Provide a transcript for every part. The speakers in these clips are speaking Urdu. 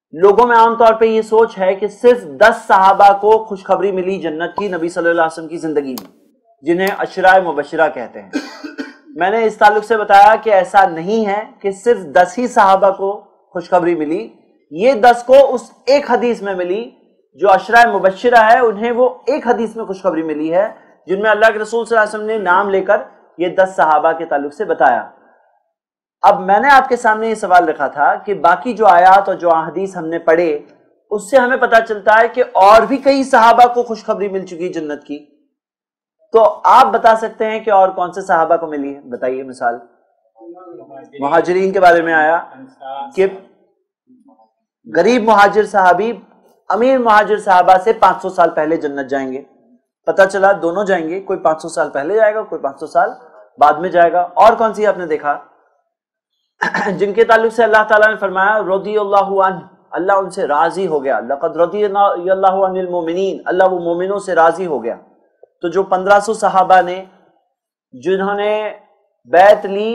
لوگوں میں عام طور پہ یہ سوچ ہے کہ صرف 10 صحابہ کو خوشخبری ملی جنت کی نبی صلی اللہ علیہ وسلم کی زندگی میں، جنہیں عشرہ مبشرہ کہتے ہیں۔ میں نے اس تعلق سے بتایا کہ ایسا نہیں ہے کہ صرف 10 ہی صحابہ کو خوشخبری ملی، یہ 10 کو اس ایک حدیث میں ملی جو عشرہ مبشرہ ہے، انہیں وہ ایک حدیث میں خوشخبری ملی ہے جن میں اللہ کے رسول صلی اللہ علیہ وسلم نے نام لے کر یہ 10 صحابہ کے تعلق سے بتایا۔ اب میں نے آپ کے سامنے یہ سوال رکھا تھا کہ باقی جو آیات اور جو احادیث ہم نے پڑھے اس سے ہمیں پتہ چلتا ہے کہ اور بھی کئی صحابہ کو خوشخبری مل چکی جنت کی، تو آپ بتا سکتے ہیں کہ اور کون سے صحابہ کو ملی ہے؟ بتائیے مثال۔ مہاجرین کے بارے میں آیا کہ غریب مہاجر صحابی امیر مہاجر صحابہ سے 500 سال پہلے جنت جائیں گے، پتہ چلا دونوں جائیں گے، کوئی 500 سال پہلے جائے گا، کوئی 500 سال بعد میں جائے گا۔ اور کون سی آپ نے دیکھا جن کے تعلق سے اللہ تعالیٰ نے فرمایا رضی اللہ عنہ، اللہ ان سے راضی ہو گیا، لقد رضی اللہ عن المؤمنین، اللہ وہ مومنوں سے راضی ہو گیا۔ تو جو 1500 صحابہ نے جنہوں نے بیعت لی،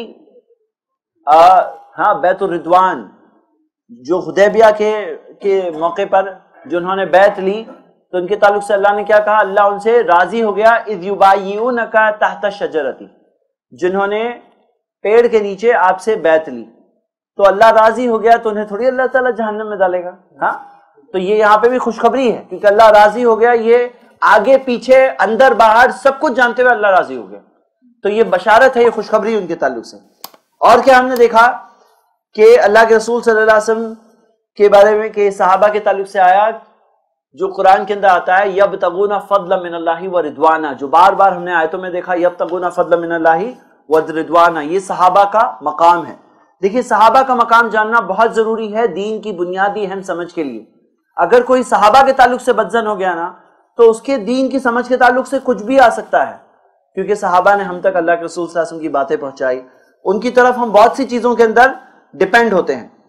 بیعت الرضوان، جو حدیبیہ کے موقع پر جنہوں نے بیعت لی، تو ان کے تعلق سے اللہ نے کیا کہا؟ اللہ ان سے راضی ہو گیا اذ یبایعونک تحت الشجرۃ، جنہوں نے پیڑ کے نیچے آپ سے بیعت لی، تو اللہ راضی ہو گیا تو انہیں تھوڑی اللہ تعالیٰ جہنم میں ڈالے گا۔ ہاں، تو یہ یہاں پہ بھی خوشخبری ہے کیونکہ اللہ راضی ہو گیا، یہ آگے پیچھے اندر باہر سب کچھ جانتے ہوئے اللہ راضی ہو گیا، تو یہ بشارت ہے، یہ خوشخبری ان کے تعلق سے۔ اور کیا ہم نے دیکھا کہ اللہ کے رسول صلی اللہ علیہ وسلم کے بارے میں کہ صحابہ کے تعلق سے آیا جو قرآن کے اندر آتا ہے یبتغون فضلا من اللہ ورضوانا، جو بار بار ہم نے آیتوں میں دیکھا یبتغون فضلا من اللہ ورضوانا، یہ صحابہ کا مقام ہے۔ دیکھیے صحابہ کا مقام جاننا بہت ضروری ہے دین کی بنیادی اہم سمجھ کے لیے۔ اگر کوئی صحابہ کے تعلق سے بدظن ہو گیا نا تو اس کے دین کی سمجھ کے تعلق سے کچھ بھی آ سکتا ہے، کیونکہ صحابہ نے ہم تک اللہ کے رسول صلی اللہ علیہ وسلم کی باتیں پہنچائی، ان کی طرف ہم بہت سی چیزوں کے اندر ڈیپینڈ ہوتے ہیں۔